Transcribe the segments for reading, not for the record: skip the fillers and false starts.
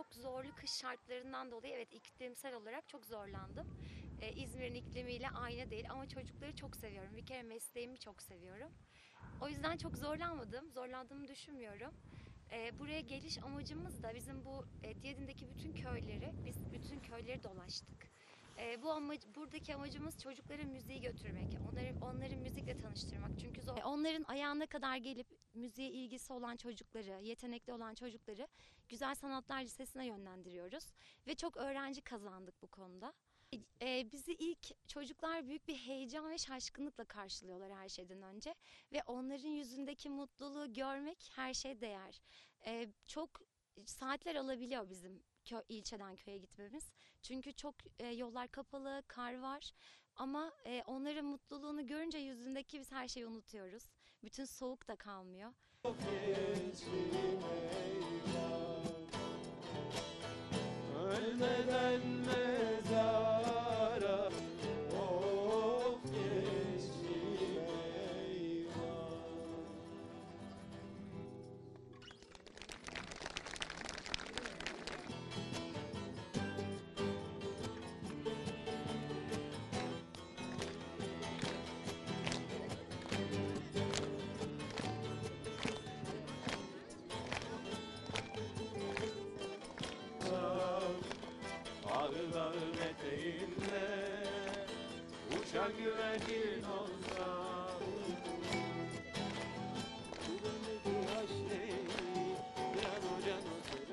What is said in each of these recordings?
çok zorlu kış şartlarından dolayı evet iklimsel olarak çok zorlandım. İzmir'in iklimiyle aynı değil ama çocukları çok seviyorum. Bir kere mesleğimi çok seviyorum. O yüzden çok zorlanmadım, zorlandığımı düşünmüyorum. Buraya geliş amacımız da bizim bu Diyadin'deki bütün köyleri, biz bütün köyleri dolaştık. Buradaki amacımız çocuklara müziği götürmek, onları müzikle tanıştırmak. Çünkü onların ayağına kadar gelip müziğe ilgisi olan çocukları, yetenekli olan çocukları Güzel Sanatlar Lisesi'ne yönlendiriyoruz. Ve çok öğrenci kazandık bu konuda. Bizi ilk çocuklar büyük bir heyecan ve şaşkınlıkla karşılıyorlar her şeyden önce. Ve onların yüzündeki mutluluğu görmek her şeye değer. Çok saatler alabiliyor bizim ilçeden köye gitmemiz. Çünkü çok yollar kapalı, kar var. Ama onların mutluluğunu görünce yüzündeki biz her şeyi unutuyoruz. Bütün soğuk da kalmıyor. Ölmeden mezara of geçtim eyvah. Ağrı dağın eteğinde uçan güvercin olsa, kulündeki haşneyi can can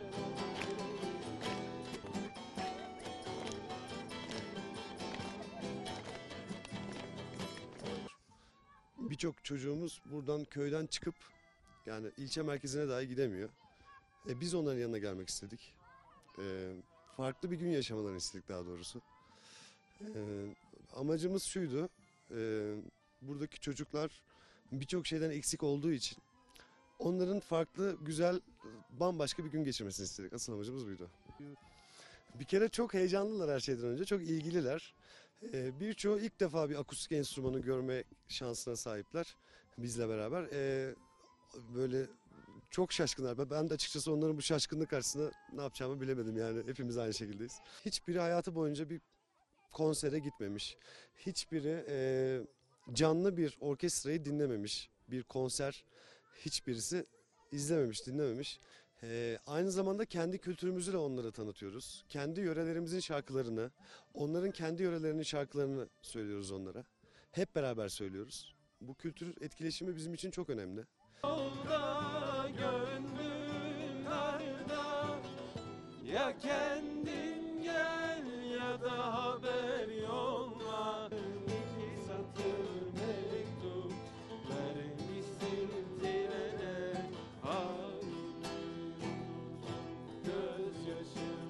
Birçok çocuğumuz buradan köyden çıkıp yani ilçe merkezine dahi gidemiyor. Biz onların yanına gelmek istedik. Farklı bir gün yaşamalarını istedik daha doğrusu. Amacımız şuydu. Buradaki çocuklar birçok şeyden eksik olduğu için onların farklı, güzel, bambaşka bir gün geçirmesini istedik. Asıl amacımız buydu. Bir kere çok heyecanlılar her şeyden önce. Çok ilgililer. Birçoğu ilk defa bir akustik enstrümanı görme şansına sahipler bizle beraber. Böyle çok şaşkınlar. Ben de açıkçası onların bu şaşkınlık karşısında ne yapacağımı bilemedim yani. Hepimiz aynı şekildeyiz. Hiçbiri hayatı boyunca bir konsere gitmemiş. Hiçbiri canlı bir orkestrayı dinlememiş. Bir konser hiçbirisi izlememiş, dinlememiş. Aynı zamanda kendi kültürümüzü de onlara tanıtıyoruz. Kendi yörelerimizin şarkılarını, onların kendi yörelerinin şarkılarını söylüyoruz onlara. Hep beraber söylüyoruz. Bu kültür etkileşimi bizim için çok önemli. yolda gönlüm narda, ya kendin gel ya da haber yolla. İki satır mektup vermişsin trene, hainimiz gözyaşımız.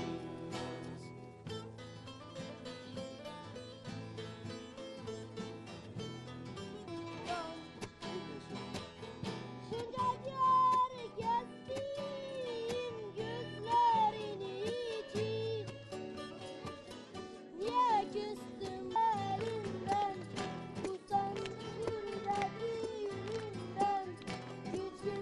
Şuracık gezdim gözlerini için. Niye küstüm elinden, utandım dediğinden, gücüm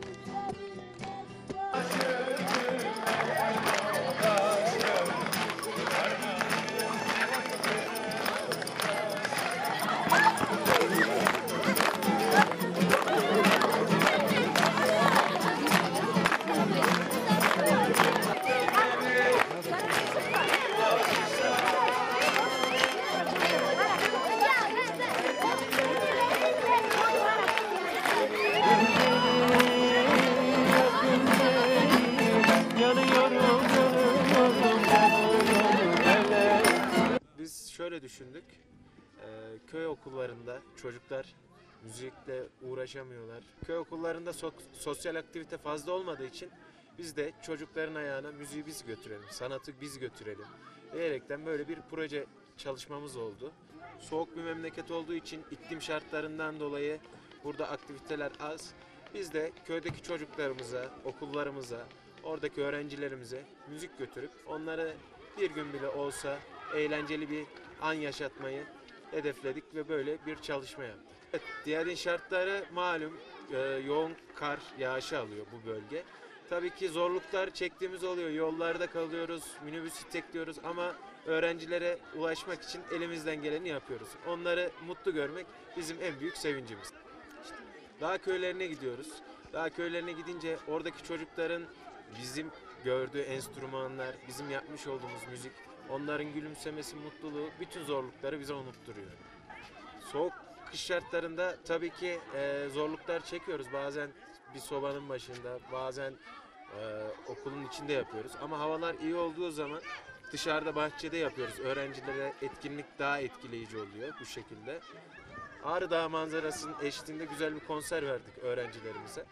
Biz şöyle düşündük. Köy okullarında çocuklar müzikle uğraşamıyorlar. Köy okullarında sosyal aktivite fazla olmadığı için biz de çocukların ayağına müziği biz götürelim, sanatı biz götürelim diyerekten böyle bir proje çalışmamız oldu. Soğuk bir memleket olduğu için iklim şartlarından dolayı burada aktiviteler az. Biz de köydeki çocuklarımıza, okullarımıza, oradaki öğrencilerimize müzik götürüp onları bir gün bile olsa eğlenceli bir an yaşatmayı hedefledik ve böyle bir çalışma yaptık. Evet, Diyadin şartları malum yoğun kar yağışı alıyor bu bölge. Tabii ki zorluklar çektiğimiz oluyor. Yollarda kalıyoruz, minibüs tekliyoruz ama öğrencilere ulaşmak için elimizden geleni yapıyoruz. Onları mutlu görmek bizim en büyük sevincimiz. Dağ köylerine gidiyoruz. Dağ köylerine gidince oradaki çocukların bizim gördüğü enstrümanlar, bizim yapmış olduğumuz müzik, onların gülümsemesi, mutluluğu, bütün zorlukları bize unutturuyor. Soğuk kış şartlarında tabii ki zorluklar çekiyoruz. Bazen bir sobanın başında, bazen okulun içinde yapıyoruz. Ama havalar iyi olduğu zaman dışarıda bahçede yapıyoruz. Öğrencilere etkinlik daha etkileyici oluyor bu şekilde. Ağrı Dağı manzarasının eşliğinde güzel bir konser verdik öğrencilerimize.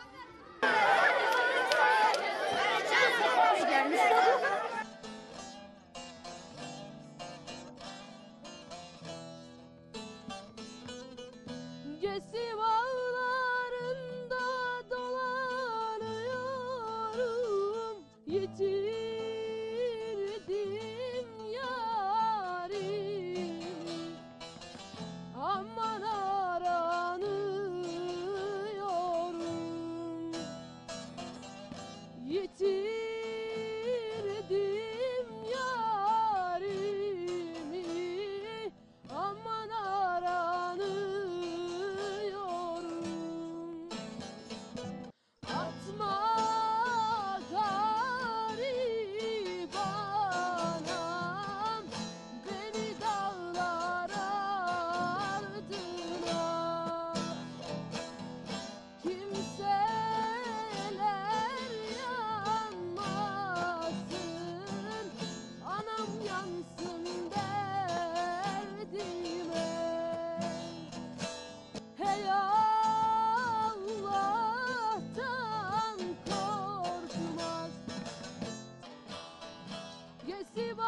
Gesi bağlarında dolanıyorum, yitirdim yarimi. Aman aranıyorum, yitirdim yarimi. Aman aranıyorum. Atma garip anam beni dağlar ardına. Kimseler yanmasın, anam yansın derdime. Hey Allah'tan korkmaz, gesi